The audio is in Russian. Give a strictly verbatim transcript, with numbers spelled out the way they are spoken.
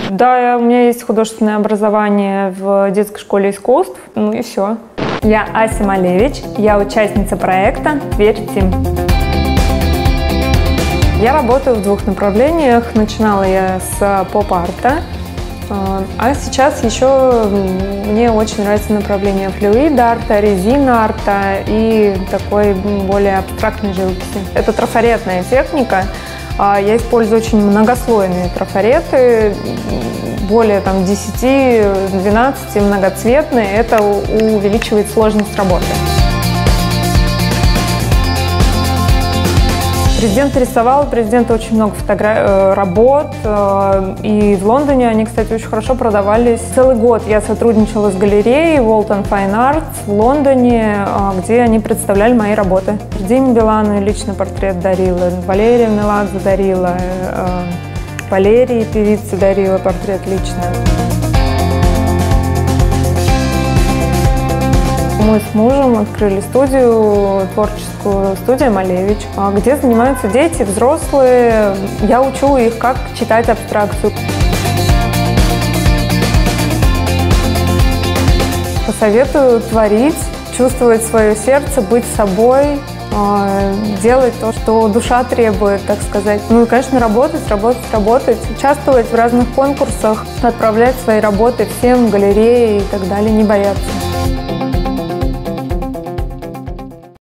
Да, у меня есть художественное образование в детской школе искусств, ну и все. Я Ася Малевич, я участница проекта «Тверь Тим». Я работаю в двух направлениях. Начинала я с поп-арта, а сейчас еще мне очень нравится направление флюид-арта, резин-арта и такой более абстрактной живописи. Это трафаретная техника. Я использую очень многослойные трафареты, более там, десяти-двенадцати, многоцветные. Это увеличивает сложность работы. Президент рисовал, у президента очень много фотографий, работ, и в Лондоне они, кстати, очень хорошо продавались. Целый год я сотрудничала с галереей Walton Fine Arts в Лондоне, где они представляли мои работы. Диме Билану лично портрет дарила, Валерия Меладзе дарила, Валерии певице дарила портрет лично. Мы с мужем открыли студию, творческую студию «Малевич», где занимаются дети, взрослые. Я учу их, как читать абстракцию. Посоветую творить, чувствовать свое сердце, быть собой, делать то, что душа требует, так сказать. Ну и, конечно, работать, работать, работать, участвовать в разных конкурсах, отправлять свои работы всем в галереи и так далее, не бояться.